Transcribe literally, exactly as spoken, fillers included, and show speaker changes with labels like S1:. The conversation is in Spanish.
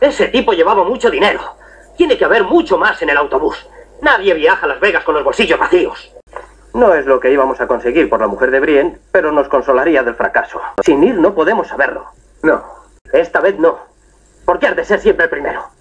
S1: Ese tipo llevaba mucho dinero. Tiene que haber mucho más en el autobús. Nadie viaja a Las Vegas con los bolsillos vacíos. No es lo que íbamos a conseguir por la mujer de Brienne, pero nos consolaría del fracaso. Sin ir no podemos saberlo. No, esta vez no. ¿Por qué has de ser siempre el primero?